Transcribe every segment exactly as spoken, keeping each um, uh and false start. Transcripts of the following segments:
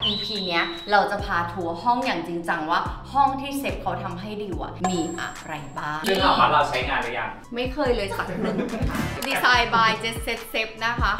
อี พี เนี้ยเราจะพาทัวร์ห้องอย่างจริงจังว่าห้องที่เซฟเขาทำให้ดิวอะมีอะไรบ้างซึ่งถามว่าเราใช้งานหรือยังไม่เคยเลยสักหนึ่งค่ะดีไซน์ by เจสเซตเซฟนะคะ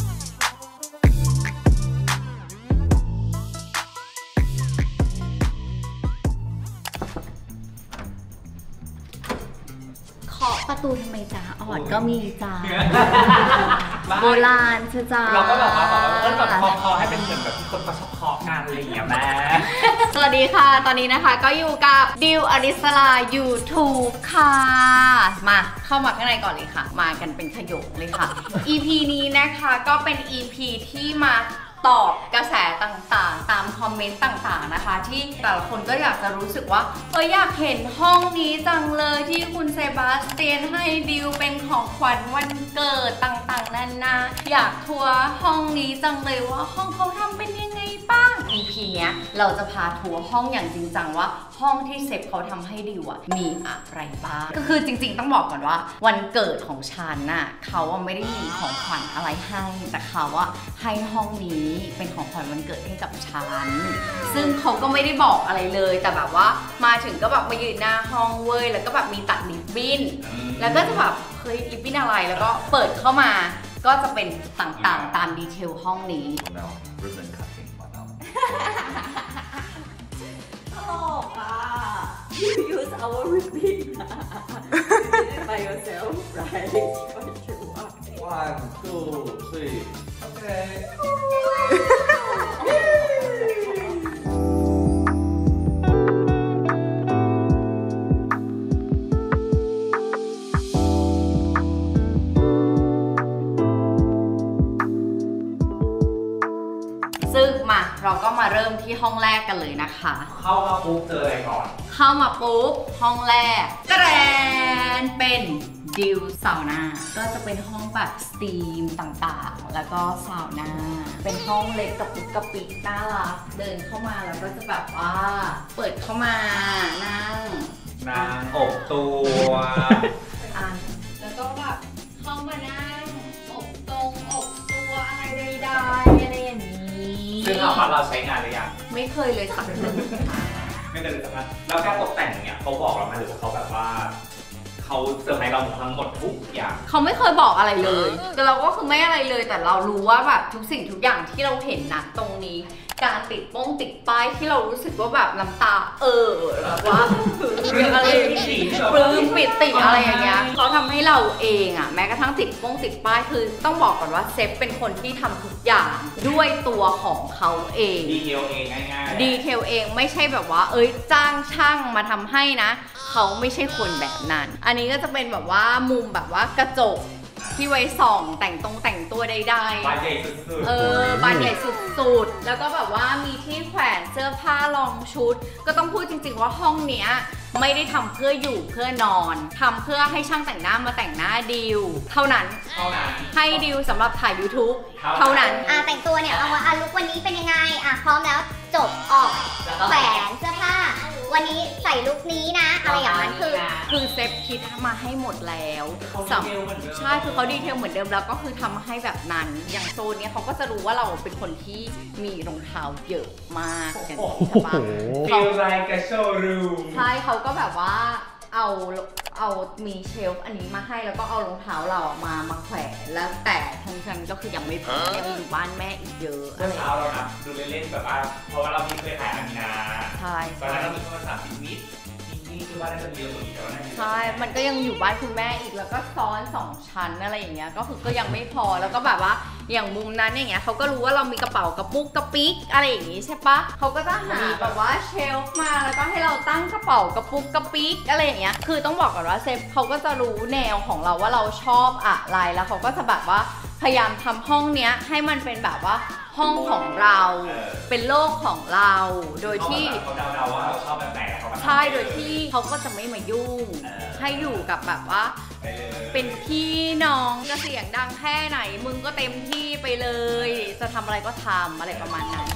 เคาะประตูทำไมจ้าออดก็มีจ้าโบราณจ้าเราก็แบบว่าแบบว่าเออแบบเคาะให้เป็นเหมือนแบบที่คนเขาชอบเคาะกันอะไรอย่างเงี้ยแม่สวัสดีค่ะตอนนี้นะคะก็อยู่กับดิวอริสลา ยูทูบ ค่ะมาเข้ามาข้างในก่อนเลยค่ะมากันเป็นขยงเลยค่ะ อี พี นี้นะคะก็เป็น อี พี ที่มาตอบกระแสต่างๆตามคอมเมนต์ต่างๆนะคะที่แต่ละคนก็อยากจะรู้สึกว่าเอออยากเห็นห้องนี้จังเลยที่คุณเซบาสเตียนให้ดิวเป็นของขวัญวันเกิดต่างๆนานาอยากทัวร์ห้องนี้จังเลยว่าห้องเขาทำเป็นยังไงบ้าง อี พี เนี้ยเราจะพาทัวร์ห้องอย่างจริงจังว่าห้องที่เซฟเขาทำให้ดิวอะมีอะไรบ้างก็คือจริงๆต้องบอกก่อนว่าวันเกิดของฉันน่ะเขาไม่ได้มีของขวัญอะไรให้แต่เขาอะให้ห้องนี้เป็นของขวัญวันเกิดให้กับฉันซึ่งเขาก็ไม่ได้บอกอะไรเลยแต่แบบว่ามาถึงก็แบบมายืนหน้าห้องเว้ยแล้วก็แบบมีตัดริบบิ้นแล้วก็จะแบบเฮ้ยริบบิ้นอะไรแล้วก็เปิดเข้ามาก็จะเป็นต่างๆตามดีเทลห้องนี้ You use our ribbon by yourself, right? One, two, three. Okay. ซึ่งมาเราก็มาเริ่มที่ห้องแรกกันเลยนะคะเข้ามาปุ๊บเจออะไรก่อนเข้ามาปุ๊บห้องแรกแกรนเป็นดิวซาวน่าก็จะเป็นห้องแบบสตรีมต่างๆแล้วก็ซาวน่าเป็นห้องเล็กกับปุ๊กกระปิกน่ารักเดินเข้ามาแล้วก็จะแบบว่าเปิดเข้ามานั่งนั่งอบตัวอ่ะแล้วก็แบบเข้ามานั่งอบตรงอบตัวอะไรใดๆอะไรอย่างนี้ซึ่งถามว่าเราใช้งานหรือยังไม่เคยเลยสักหนึ่งไม่เคยเลยสักครั้งแล้วการตกแต่งเนี่ยเขาบอกเราไหมหรือว่าเขาแบบว่าเขาเซอร์ไพรส์เราทั้งหมดทุกอย่างเขาไม่เคยบอกอะไรเลยแต่เราก็คือไม่อะไรเลยแต่เรารู้ว่าแบบทุกสิ่งทุกอย่างที่เราเห็นนะตรงนี้การติดป้องติดป้ายที่เรารู้สึกว่าแบบน้ำตาเออแบบว่าอะไรปลื้มปิติอะไรอย่างเงี้ยเขาทำให้เราเองอ่ะแม้กระทั่งติดป้องติดป้ายคือต้องบอกก่อนว่าเซฟเป็นคนที่ทำทุกอย่างด้วยตัวของเขาเองดีเทลเองง่ายๆดีเทลเองไม่ใช่แบบว่าเอ้ยจ้างช่างมาทำให้นะเขาไม่ใช่คนแบบนั้นอันนี้ก็จะเป็นแบบว่ามุมแบบว่ากระจกที่ไว้ส่องแต่งตรงแต่งตัวใดๆบานใหญ่สุดๆเออบานใหญ่สุดๆแล้วก็แบบว่ามีที่แขวนเสื้อผ้ารองชุดก็ต้องพูดจริงๆว่าห้องเนี้ยไม่ได้ทำเพื่ออยู่เพื่อนอนทำเพื่อให้ช่างแต่งหน้ามาแต่งหน้าดิวเท่านั้นเท่านั้นให้ดิวสำหรับถ่าย ยูทูบ เท่านั้นอ่ะแต่งตัวเนี่ยเอาว่าอ่ะลุควันนี้เป็นยังไงอ่ะพร้อมแล้วจบออกแขวนเสื้อผ้าวันนี้ใส่ลุคนี้นะอะไรอย่างนั้นคือคือเซฟคิดมาให้หมดแล้วใช่คือเขาดีเทลเหมือนเดิมแล้วก็คือทำให้แบบนั้นอย่างโซนนี้เขาก็จะรู้ว่าเราเป็นคนที่มีรองเท้าเยอะมากอย่างนี้ใช่ปะเขาไลน์กับโชว์รูมใช่เขาก็แบบว่าเอาเอามีเชลฟ์อันนี้มาให้แล้วก็เอารองเท้าเรามามาแขวนแล้วแต่ทั้งฉันก็คือยังไม่พอยังมีอยู่บ้านแม่อีกเยอะรองเท้าเรานะดูเล่นๆแบบว่าเพราะว่าเรามีเคยถ่ายอันนาใช่ตอนนั้นเรามีประมาณสามสิบวินี่คือว่าได้จะเยอะกว่านี้แต่ว่าใช่มันก็ยังอยู่บ้านคุณแม่อีกแล้วก็ซ้อนสองชั้นอะไรอย่างเงี้ยก็คือก็ยังไม่พอแล้วก็แบบว่าอย่างมุมนั้นอย่างเงี้ยเขาก็รู้ว่าเรามีกระเป๋ากระปุกกระปิกอะไรอย่างงี้ใช่ปะเขาก็จะหาแบบว่าเชลฟ์มาแล้วก็ให้เราตั้งกระเป๋ากระปุกกระปิกอะไรอย่างเงี้ยคือต้องบอกก่อนว่าเซฟเขาก็จะรู้แนวของเราว่าเราชอบอะไรแล้วเขาก็จะแบบว่าพยายามทำห้องเนี้ยให้มันเป็นแบบว่าห้องของเราเป็นโลกของเราโดยที่เขาเดาๆว่าเราชอบแบบไหนใช่โดยที่เขาก็จะไม่มายุ่งให้อยู่กับแบบว่าเป็นพี่น้องจะเสียงดังแค่ไหนมึงก็เต็มที่ไปเลยจะทำอะไรก็ทำอะไรประมาณนั้น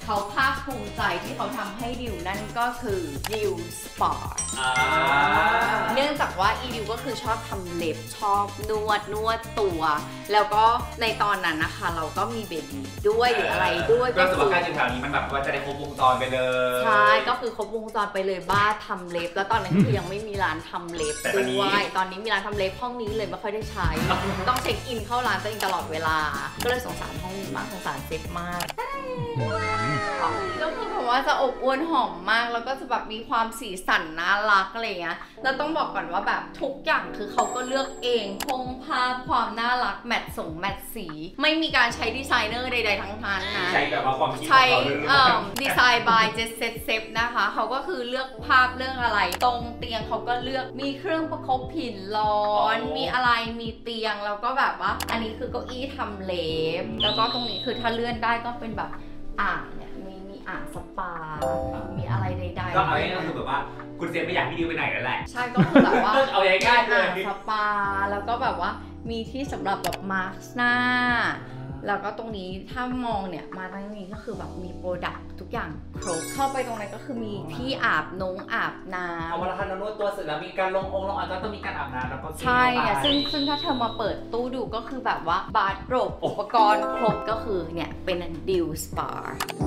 เขาภาคภูมิใจที่เขาทำให้ดิวนั่นก็คือดิวสปาร์เนื่องจากว่าอีดิวก็คือชอบทำเล็บชอบนวดนวดตัว แล้วก็ในตอนนั้นนะคะเราก็มีเบบีด้วยหรืออะไรด้วยก็คือการอยู่แถวนี้มันแบบว่าจะได้ครบวงจรไปเลยใช่ก็คือครบวงจรไปเลยบ้าทำเล็บแล้วตอนนั้นคือยังไม่มีร้านทำเล็บด้วยตอนนี้มีร้านทำเล็บห้องนี้เลยไม่ค่อยได้ใช้ต้องเช็คอินเข้าร้านตัวเองตลอดเวลาก็เลยสงสารห้องนี้มากสงสารเซฟมากแล้วคือแบบว่าจะอบอวลหอมมากแล้วก็จะแบบมีความสีสันน่ารักอะไรเงี้ยแล้วต้องบอกก่อนว่าแบบทุกอย่างคือเขาก็เลือกเองพงภาพความน่ารักแมทส่งแมทสีไม่มีการใช้ดีไซเนอร์ใดๆทั้งนั้นนะใช้แบบว่าความคิดของใช้เขาดีไซน์บายเจสเซตเซฟนะคะเขาก็คือเลือกภาพเรื่องอะไรตรงเตียงเขาก็เลือกมีเครื่องประคบผินร้อนมีอะไรมีเตียงแล้วก็แบบว่าอันนี้คือเก้าอี้ทำเล็บแล้วก็ตรงนี้คือถ้าเลื่อนได้ก็เป็นแบบอ่างเนี่ยมีมีอ่างสปา มีอะไรใดๆก็เอาง่ายๆคือแบบว่าคุณเซฟไม่อยากให้ดิวไปไหนแล้วแหละใช่ก็คือแบบว่าเอาง่ายๆเลยอ่างสปาแล้วก็แบบว่ามีที่สำหรับแบบมาร์คหน้าแล้วก็ตรงนี้ถ้ามองเนี่ยมาตั้งนี้ก็คือแบบมีโปรดักต์ทุกอย่างครบเข้าไปตรงนั้นก็คือมีที่อาบนงอาบน้ำเอาเวลาทำนวดตัวเสร็จแล้วมีการลงองค์ลงอ่างก็ต้องมีการอาบน้ำแล้วก็ใช่เนี่ยซึ่งซึ่งถ้าเธอมาเปิดตู้ดูก็คือแบบว่าบาร์โรบอุปกรณ์ครบก็คือเนี่ยเป็นดิวสปา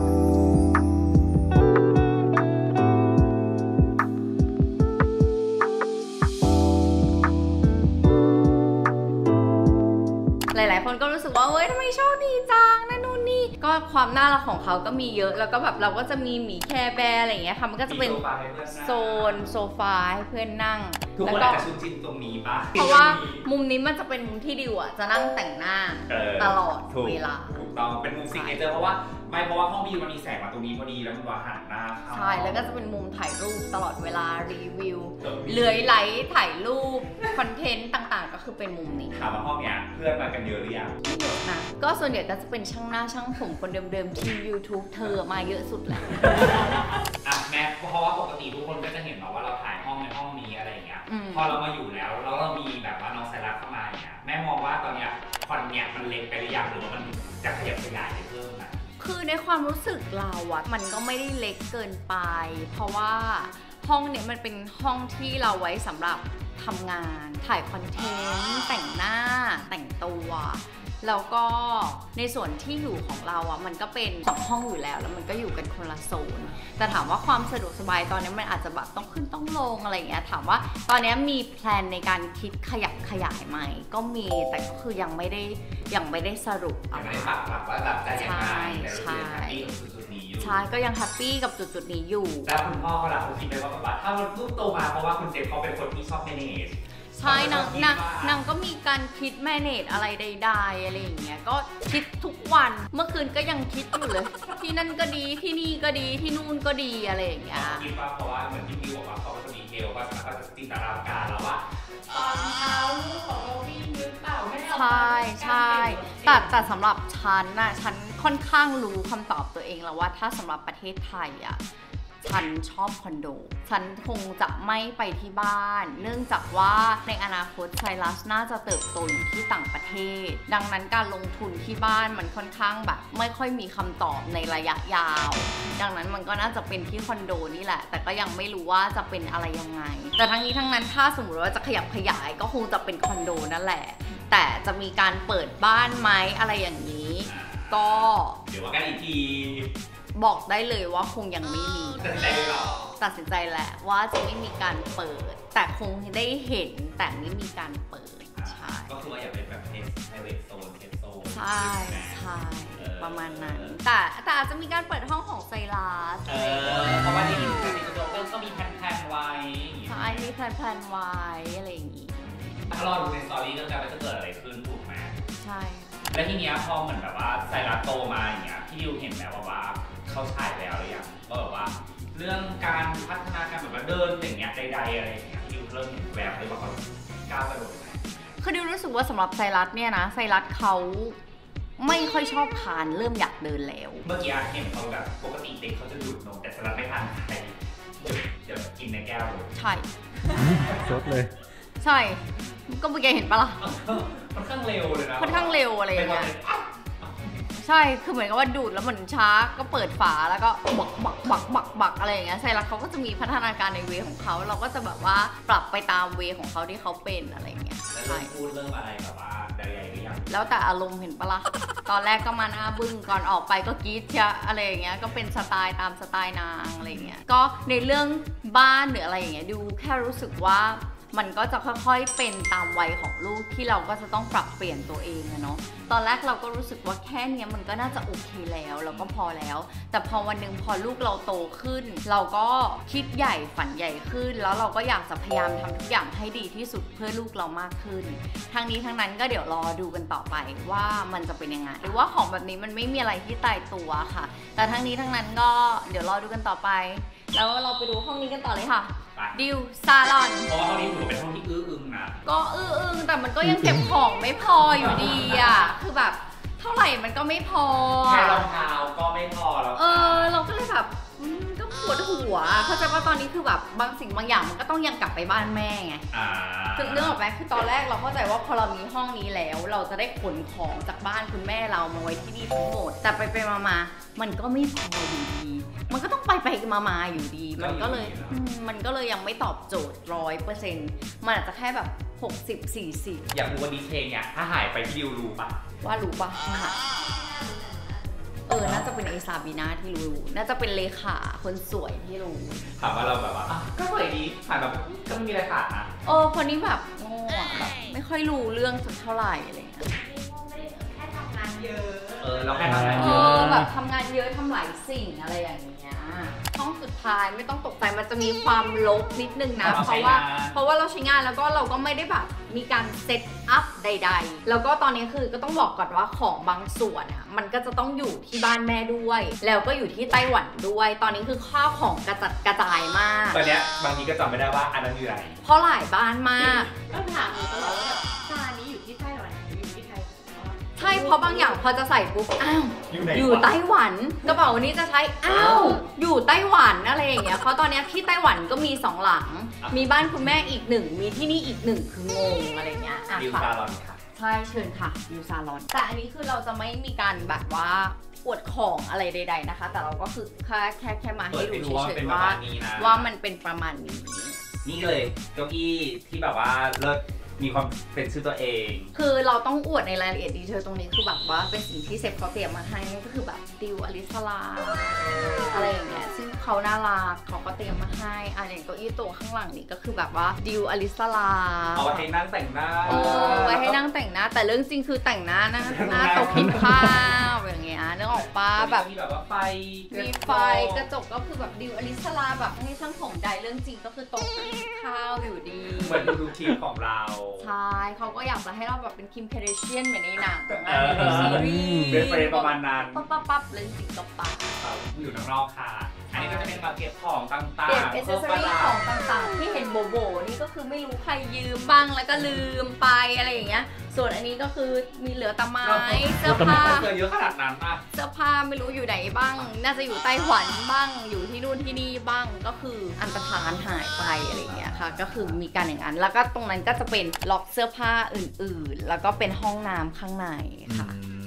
หลายๆคนก็รู้สึกว่าเฮ้ยทำไมโชคดีจังนั่นนู่นนี่ก็ความน่ารักของเขาก็มีเยอะแล้วก็แบบเราก็จะมีหมีแคร์แบร์อะไรอย่างเงี้ยค่ะมันก็จะเป็นโซนโซฟาให้เพื่อนนั่งทุกคนอาจจะชุ่มชื่นตรงนี้ป่ะเพราะว่ามุมนี้มันจะเป็นมุมที่ดิวอ่ะจะนั่งแต่งหน้าตลอดเวลาถูกต้องเป็นมุมซิกเนเจอร์เพราะว่าไม่เพราะว่าห้องวิวมันมีแสงมาตรงนี้พอดีแล้วมันว่าหันหน้าเข้าใช่แล้วก็จะเป็นมุมถ่ายรูปตลอดเวลารีวิวเลื้อยไลท์ถ่ายรูปคอนเทนต์ต่างๆก็คือเป็นมุมนี้ถามว่าห้องเนี้ยเพื่อนมากันเยอะหรือยังไม่เยอะนะก็ส่วนใหญ่ก็จะเป็นช่างหน้าช่างผมคนเดิมๆที่ YouTube เธอมาเยอะสุดแหละอ่ะแม่เพราะว่าปกติทุกคนก็จะเห็นเนาะว่าเราถ่ายห้องในห้องนี้อะไรอย่างเงี้ยพอเรามาอยู่แล้วแล้วเรามีแบบว่าน้องไซรัสเข้ามาอย่างเงี้ยแม่มองว่าตอนเนี้ยคอนเนี้ยมันเล็กไปหรือยังหรือว่ามันจะขยับขยายไปเพิ่มอ่ะคือในความรู้สึกเราอะมันก็ไม่ได้เล็กเกินไปเพราะว่าห้องเนี่ยมันเป็นห้องที่เราไว้สำหรับทำงานถ่ายคอนเทนต์แต่งหน้าแต่งตัวแล้วก็ในส่วนที่อยู่ของเราอ่ะมันก็เป็นสองห้องอยู่แล้วแล้วมันก็อยู่กันคนละโซนแต่ถามว่าความสะดวกสบายตอนนี้มันอาจจะแบบต้องขึ้นต้องลงอะไรอย่างเงี้ยถามว่าตอนนี้มีแพลนในการคิดขยับขยายไหมก็มีแต่ก็คือยังไม่ได้ยังไม่ได้สรุปอะไรไม่ได้ปักหลักว่าแบบจะยังไงใช่ใช่ก็ยังแฮปปี้กับจุดๆนี้อยู่แล้วคุณพ่อเขาล่ะเขาคิดไหมว่าแบบถ้าลูกโตมาเพราะว่าคุณเจฟเขาเป็นคนที่ชอบ manage ใช่นางนางนางก็มีการคิดแมเนจอะไรใดๆอะไรอย่างเงี้ยก็คิดทุกวันเมื่อคืนก็ยังคิดอยู่เลยที่นั่นก็ดีที่นี่ก็ดีที่นู่นก็ดีอะไรอย่างเงี้ยคิดว่าเพราะว่าเหมือนที่พี่บอกว่าเขาเป็นคนดีเทลว่าเขาจะจินตนาการแล้วว่าตอนเช้าลูกของเราวิ่งหรือเปล่าไม่เอาใช่ใช่แต่แต่สำหรับฉันน่ะฉันค่อนข้างรู้คำตอบตัวเองแล้วว่าถ้าสำหรับประเทศไทยอ่ะฉันชอบคอนโดฉันคงจะไม่ไปที่บ้านเนื่องจากว่าในอนาคตไซรัสน่าจะเติบโตอยู่ที่ต่างประเทศดังนั้นการลงทุนที่บ้านมันค่อนข้างแบบไม่ค่อยมีคำตอบในระยะยาวดังนั้นมันก็น่าจะเป็นที่คอนโดนี่แหละแต่ก็ยังไม่รู้ว่าจะเป็นอะไรยังไงแต่ทั้งนี้ทั้งนั้นถ้าสมมติว่าจะขยับขยายก็คงจะเป็นคอนโดนั่นแหละแต่จะมีการเปิดบ้านไหมอะไรอย่างนี้ก็เดี๋ยวว่ากันอีกทีบอกได้เลยว่าคงยังไม่มีตัดสินใจหรอตัดสินใจแหละว่าจะไม่มีการเปิดแต่คงได้เห็นแต่ไม่มีการเปิดใช่ก็คือว่าอยากเป็นแบบเทสไพรเวทโซนเทสโซนใช่ใช่ประมาณนั้นแต่แต่อาจจะมีการเปิดห้องของไซรัสเพราะว่าที่นี่การติดตัวเริ่มก็มีแพลนๆไว้ใช่มีแพลนๆไว้อะไรอย่างงี้ถ้ารอดูในสตอรี่ก็จะว่าจะเกิดอะไรขึ้นถูกไหมใช่และทีเนี้ยพอเหมือนแบบว่าไซรัสโตมาอย่างเงี้ยพี่ดิวเห็นแล้วว่าเขาฉายแล้วหรือยังก็แบบว่าเรื่องการพัฒนาการแบบว่าเดินอย่างเงี้ยใดๆอะไรอย่างเงี้ยดิวเริ่มเห็นแบบเลยว่าเขาก้าวกระโดดไหมคือดิวรู้สึกว่าสำหรับไซรัสเนี่ยนะไซรัสเขาไม่ค่อยชอบคานเริ่มอยากเดินแล้วเมื่อกี้เห็นเขาแบบปกติเด็กเขาจะดูดนมแต่ไซรัสไม่ทานใครจะกินในแก้วเลยใช่สดเลยใช่ก็เมื่อกี้เห็นปะล่ะค่อนข้างเร็วเลยนะค่อนข้างเร็วอะไรอย่างเงี้ยใช่คือเหมือนกับว่าดูดแล้วเหมือนช้าก็เปิดฝาแล้วก็บักบักบักบักบักอะไรอย่างเงี้ยไซรัสเขาก็จะมีพัฒนาการในเวของเขาเราก็จะแบบว่าปรับไปตามเวของเขาที่เขาเป็นอะไรอย่างเงี้ยแล้วเริ่มพูดเริ่มอะไรแบบว่าใหญ่ๆหรือยังแล้วแต่อารมณ์เห็นปะล่ะตอนแรกก็มาหน้าบึ้งก่อนออกไปก็กรี๊ดเชียอะไรอย่างเงี้ยก็เป็นสไตล์ตามสไตล์นางอะไรอย่างเงี้ยก็ในเรื่องบ้านหรืออะไรอย่างเงี้ยดูแค่รู้สึกว่ามันก็จะค่อยๆเป็นตามวัยของลูกที่เราก็จะต้องปรับเปลี่ยนตัวเองอะเนาะตอนแรกเราก็รู้สึกว่าแค่นี้มันก็น่าจะโอเคแล้วเราก็พอแล้วแต่พอวันนึงพอลูกเราโตขึ้นเราก็คิดใหญ่ฝันใหญ่ขึ้นแล้วเราก็อยากจะพยายามทำทุกอย่างให้ดีที่สุดเพื่อลูกเรามากขึ้นทั้งนี้ทั้งนั้นก็เดี๋ยวรอดูกันต่อไปว่ามันจะเป็นยังไงหรือว่าของแบบนี้มันไม่มีอะไรที่ตายตัวค่ะแต่ทั้งนี้ทั้งนั้นก็เดี๋ยวรอดูกันต่อไปแล้วเราไปดูห้องนี้กันต่อเลยค่ะดิวซาลอนเพราะว่าห้องนี้ถือเป็นห้องที่อื้ออึงนะก็อื้ออึงแต่มันก็ยังเก็บของไม่พออยู่ดีอ่ะคือแบบเท่าไหร่มันก็ไม่พอแค่รองเท้าก็ไม่พอแล้วเออเราก็เลยแบบก็ปวดหัวเข้าใจว่าตอนนี้คือแบบบางสิ่งบางอย่างมันก็ต้องยังกลับไปบ้านแม่ไงคือเรื่องออกไปคือตอนแรกเราเข้าใจว่าพอเรามีห้องนี้แล้วเราจะได้ขนของจากบ้านคุณแม่เรามาไว้ที่นี่ทั้งหมดแต่ไปไปมาๆมันก็ไม่พออยู่ดีมันก็ต้องไปไปมาๆอยู่ดีมันก็เลยมันก็เลยยังไม่ตอบโจทย์ร้อยเปอร์เซ็นต์มันอาจจะแค่แบบหกสิบ สี่สิบอยากรู้ว่าดีเทลเนี่ยถ้าหายไปที่ดิวรู้ปะว่ารู้ปะค่ะเออน่าจะเป็นเอซาบีนาที่รู้น่าจะเป็นเลขาคนสวยที่รู้ถามว่าเราแบบว่าก็สวยดีถ่ายแบบก็ไม่มีอะไรขาดนะเออคนนี้แบบโง่แบบไม่ค่อยรู้เรื่องสักเท่าไหร่อะไรเงี้ยแค่ทำงานเยอะเออเราแค่ทำงานเยอะเออแบบทำงานเยอะทำหลายสิ่งอะไรอย่างเงี้ยห้องสุดท้ายไม่ต้องตกใจมันจะมีความลกนิดนึงนะเพราะว่าเพราะว่าเราใช้งานแล้วก็เราก็ไม่ได้แบบมีการเซตอัพใดๆแล้วก็ตอนนี้คือก็ต้องบอกก่อนว่าของบางส่วนอ่ะมันก็จะต้องอยู่ที่บ้านแม่ด้วยแล้วก็อยู่ที่ไต้หวันด้วยตอนนี้คือข้าวของกระจัดกระจายมากตอนนี้บางทีก็จำไม่ได้ว่าอันนั้นอยู่ไหนเพราะหลายบ้านมากต้องถามหนูตลอดว่าแบบจานนี้อยู่ที่ไต้หวันอยู่ที่ไทยใช่เพราะบางอย่างพอจะใส่ปุ๊บอ้าวอยู่ไต้หวันกระเป๋าวันนี้จะใช้อ้าวอยู่ไต้หวันอะไรอย่างเงี้ยเพราะตอนนี้ที่ไต้หวันก็มีสองหลังมีบ้านคุณแม่อีกหนึ่งมีที่นี่อีกหนึ่งคืองงอะไรเงี้ยดิวซาลอนค่ะใช่เชิญค่ะดิวซาลอนแต่อันนี้คือเราจะไม่มีการแบบว่าอวดของอะไรใดๆนะคะแต่เราก็คือแค่แค่แค่มาให้ดูเฉยๆว่าว่ามันเป็นประมาณนี้นี่เลยเก้าอี้ที่แบบว่าเลิศมีความเป็นชื่อตัวเองคือเราต้องอวดในรายละเอียดดีเทลตรงนี้คือแบบว่าเป็นสิ่งที่เซฟเขาเตรียมมาให้ก็คือแบบดิวอลิสลาอะไรอย่างเงี้ยซึ่งเขาน่ารักเขาก็เตรียมมาให้อ่ะอย่างเก้าอี้ตัวข้างหลังนี่ก็คือแบบว่าดิวอลิสลาเอาไว้ให้นั่งแต่งหน้าเออไว้ให้นั่งแต่งหน้าแต่เรื่องจริงคือแต่งหน้านะหน้าโต๊ะกินข้าวอย่างเงี้ยนึกออกปะแบบมีแบบว่าไฟมีไฟกระจกก็คือแบบดิวอลิสลาแบบให้ช่างผมใดเรื่องจริงก็คือโต๊ะกินข้าวอยู่ดีเหมือนดูทีมของเราใช่เขาก็อยากจะให้เราแบบเป็นคิมคาเดเชียนเหมือนในหนังในซีรีส์เป็นเฟรมประมาณนั้นปั๊บปั๊บปั๊บเลยจริงก็ปั๊บอยู่ข้างนอกค่ะอันนี้ก็จะเป็นมาเก็บของต่างๆเก็บเอเซสซอรี่ของต่างๆที่เห็นโบโบนี่ก็คือไม่รู้ใครยืมบ้างแล้วก็ลืมไปอะไรอย่างเงี้ยส่วนอันนี้ก็คือมีเหลือตะไม้เสื้อผ้าเยอะขนาดนั้นป่ะเสื้อผ้าไม่รู้อยู่ไหนบ้างน่าจะอยู่ไต้หวันบ้างอยู่ที่นู่นที่นี่บ้างก็คืออันตรธานหายไปอะไรอย่างเงี้ยค่ะก็คือมีการอย่างนั้นแล้วก็ตรงนั้นก็จะเป็นล็อกเสื้อผ้าอื่นๆแล้วก็เป็นห้องน้ำข้างในค่ะ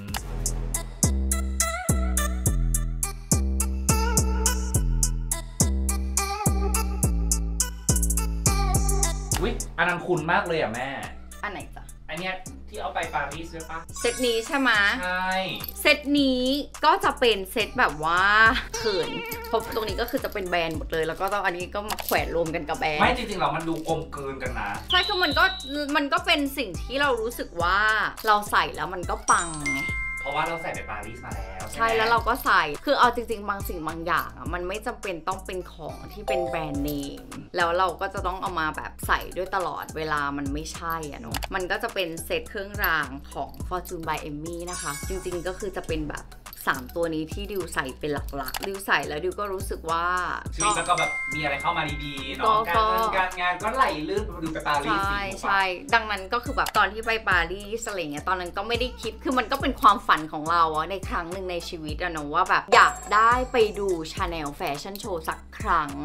อุ๊ยอันนั้นคุ้นมากเลยอ่ะแม่อันไหนจ๊ะอันเนี้ยที่เอาไปปารีสใช่ปะเซตนี้ใช่ไหมใช่เซตนี้ก็จะเป็นเซตแบบว่าเขินเพราะตรงนี้ก็คือจะเป็นแบรนด์หมดเลยแล้วก็ต้องอันนี้ก็มาแขวนรวมกันกับแบรนด์ไม่จริงๆเรามันดูกลมเกินกันนะใช่คือมันก็มันก็เป็นสิ่งที่เรารู้สึกว่าเราใส่แล้วมันก็ปังไงเพราะว่าเราใส่ไปปารีสมาแล้วใช่แล้วเราก็ใส่คือเอาจริงๆบางสิ่งบางอย่างอ่ะมันไม่จำเป็นต้องเป็นของที่เป็นแบรนด์เนมแล้วเราก็จะต้องเอามาแบบใส่ด้วยตลอดเวลามันไม่ใช่อ่ะเนาะมันก็จะเป็นเซตเครื่องรางของ Fortune by Emmy นะคะจริงๆก็คือจะเป็นแบบสามตัวนี้ที่ดิวใส่เป็นหลักๆดิวใส่แล้วดิวก็รู้สึกว่าชีวิตมันก็แบบมีอะไรเข้ามาดีๆเนาะการเงินการงานก็ไหลลื่นไปดูไปปารีสใช่ใช่ดังนั้นก็คือแบบตอนที่ไปปารีสอะไรเงี้ยตอนนั้นก็ไม่ได้คิดคือมันก็เป็นความฝันของเราอะในครั้งหนึ่งในชีวิตอะเนาะว่าแบบอยากได้ไปดู Chanel Fashion Show สักครั้ง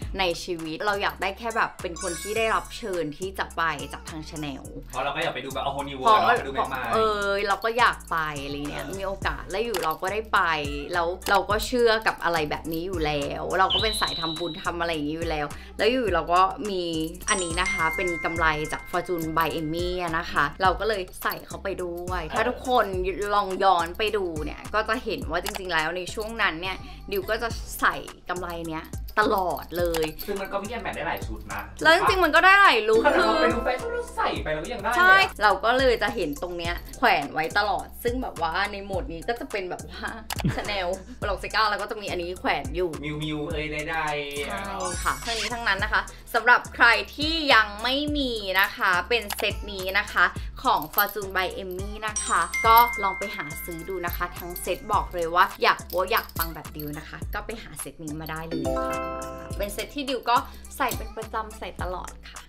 ในชีวิตเราอยากได้แค่แบบเป็นคนที่ได้รับเชิญที่จะไปจากทางชาแนลเพราะเราก็อยากไปดูแบบโอ้โหนิวเวิร์ดไปดูแบบมาเออเราก็อยากไปอะไรเงี้ยมีโอกาสแล้วอยู่เราก็ได้ไปแล้วเราก็เชื่อกับอะไรแบบนี้อยู่แล้วเราก็เป็นสายทำบุญทำอะไรอย่างนี้อยู่แล้วแล้วอยู่เราก็มีอันนี้นะคะเป็นกำไรจาก Fortune by Emmy นะคะเราก็เลยใส่เข้าไปด้วยถ้าทุกคนลองย้อนไปดูเนี่ยก็จะเห็นว่าจริงๆแล้วในช่วงนั้นเนี่ยดิวก็จะใส่กำไรเนี้ยตลอดเลยซึ่งมันก็ไม่แย่แมทได้หลายชุดนะแล้วจริงๆมันก็ได้หลายลุคคือเป็นลุคแฟชั่นเราใส่ไปแล้วก็ยังได้ใช่เราก็เลยจะเห็นตรงเนี้ยแขวนไว้ตลอดซึ่งแบบว่าในโหมดนี้ก็จะเป็นแบบว่าชาแนลบล็อกเซก้าแล้วก็จะมีอันนี้แขวนอยู่มิวมิวเอ้ยได้ได้ใช่ค่ะทั้งนี้ทั้งนั้นนะคะสำหรับใครที่ยังไม่มีนะคะเป็นเซตนี้นะคะของ Fortune by Emmy นะคะก็ลองไปหาซื้อดูนะคะทั้งเซตบอกเลยว่าอยากโป๊อยากปังแบบดิวนะคะก็ไปหาเซตนี้มาได้เลยค่ะเป็นเซตที่ดิวก็ใส่เป็นประจำใส่ตลอดค่ะ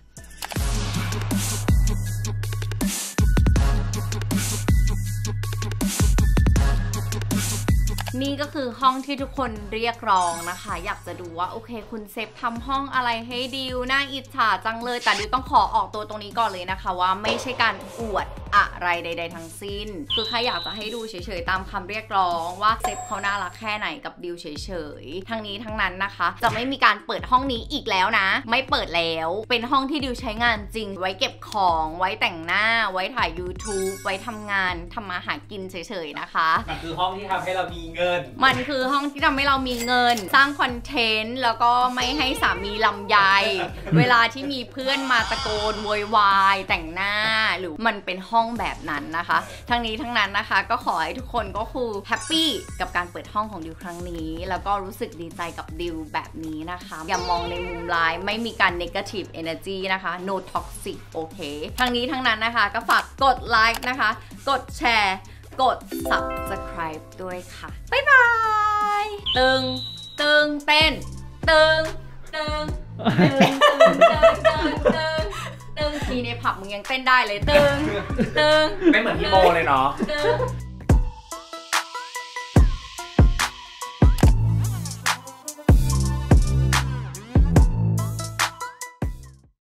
นี่ก็คือห้องที่ทุกคนเรียกร้องนะคะอยากจะดูว่าโอเคคุณเซฟทำห้องอะไรให้ดิวน่าอิจฉาจังเลยแต่ดิวต้องขอออกตัวตรงนี้ก่อนเลยนะคะว่าไม่ใช่การอวดอะไรใดๆทั้งสิ้นคือใครอยากจะให้ดูเฉยๆตามคำเรียกร้องว่าเซฟเขาน่ารักแค่ไหนกับดิวเฉยๆทั้งนี้ทั้งนั้นนะคะจะไม่มีการเปิดห้องนี้อีกแล้วนะไม่เปิดแล้วเป็นห้องที่ดิวใช้งานจริงไว้เก็บของไว้แต่งหน้าไว้ถ่าย YouTube ไว้ทำงานทำมาหากินเฉยๆนะคะมันคือห้องที่ทำให้เรามีเงินมันคือห้องที่ทำให้เรามีเงินสร้างคอนเทนต์แล้วก็ไม่ให้สามีลำไยเวลาที่มีเพื่อนมาตะโกนโวยวายแต่งหน้าหรือมันเป็นห้องแบบนั้นนะคะทั้งนี้ทั้งนั้นนะคะก็ขอให้ทุกคนก็คือแฮปปี้กับการเปิดห้องของดิวครั้งนี้แล้วก็รู้สึกดีใจกับดิวแบบนี้นะคะอย่ามองในมุมร้ายไม่มีการ negative energy นะคะ no toxic โอเคทั้งนี้ทั้งนั้นนะคะก็ฝากกดไลค์นะคะกดแชร์กด subscribe ด้วยค่ะบ๊ายบายตึงตึงเต้นตึงตึงตึงตึงตึงตึงตึงตึงทีในผับมึงยังเต้นได้เลยตึงตึงไม่เหมือนพี่โมเลยเนาะ